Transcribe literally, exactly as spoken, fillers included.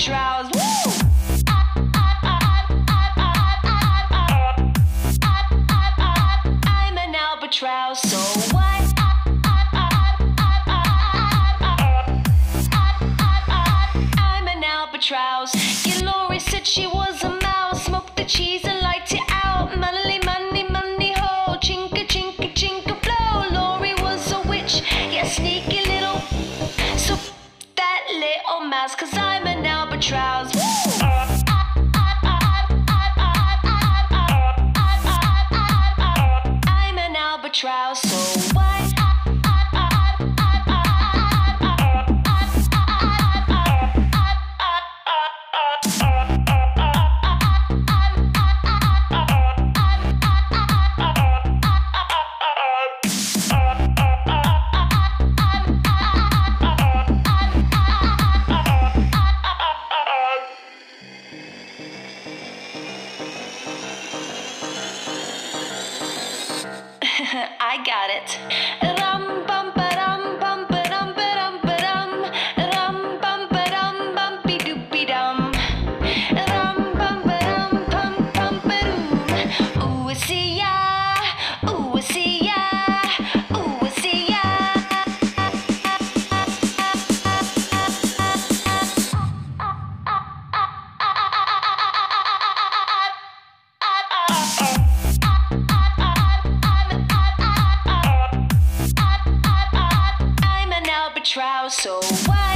albatraoz. Woo! I'm an albatraoz, so what? I'm an albatraoz. Yeah, Lori said she was a mouse. Smoke the cheese and light it out. Money, money, money, ho. Chinka, chinka, chinka, blow. Lori was a witch. Yeah, sneaky little. So that little mouse, 'cause I'm an albatraoz. Woo! I'm an albatraoz, so what? I got it. Rum bum ba dum bum ba dum ba dum ba dum. Rum bum ba dum bumpy doopy dum. Rum bum ba dum bum bum ba doom. Ooh, I see ya. Ooh, I see ya. Ooh, I see ya. albatraoz, so what?